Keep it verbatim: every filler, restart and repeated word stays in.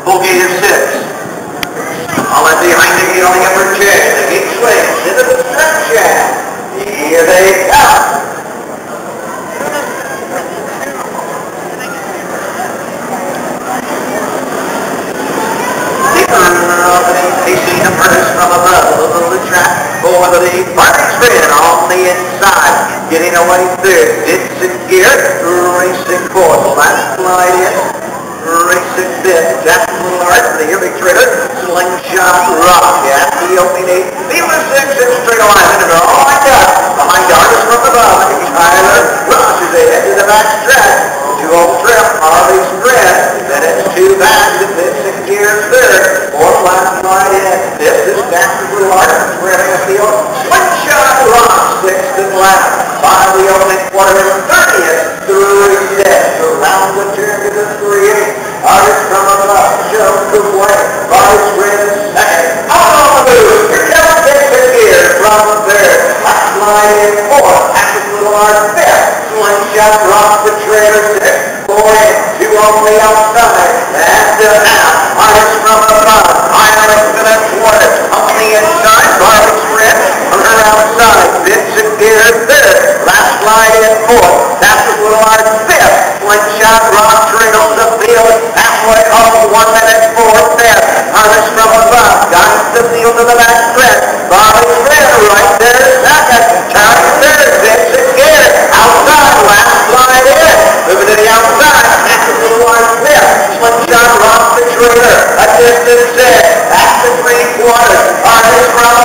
Bogey is six. All in behind the gate on the upper check. The gate swings into the stretch shaft. Here they come. Facing the furnace from above, over the track, over the party spread on the inside, getting away third, Dixon gear, racing fourth, last slide in, racing fifth, Jack Lillard, the early trader, Slingshot Rock, at the opening eight, Fever six, and straight line, and they're all lined up, behind Artist from above, Tyler Ross is ahead to the back stretch, two old trip, Harley's Spread, then it's two back, and Dixon gear third, fourth last slide in, this is Jack Lillard, spreading the field, Slingshot Rock, sixth and last, by the opening quarter, thirtieth, three six, around the turn to the three eight, Artist from above, Joe Cookway, Harley's Spread second, out on the move, here comes Dixon gear from third, last slide in fourth, Patrick Lillard fifth, Slingshot Rock, the trailer sixth, four in, two on the outside, and uh, now, Artist from above, Ireland to the quarter, on the inside, Harley's Spread, on her outside, Dixon gear third, last slide in fourth, Patrick Lillard fifth, Slingshot Rock trails the field, halfway home, one minute four fifth, Artist from above, guides the field to the back stretch, Harley's Spread right there second, turning third, Dixon gear, outside, last slide in, moving to the outside, Patrick Lillard fifth, Slingshot Rock the trailer, a distance six, back to three quarters, Artist from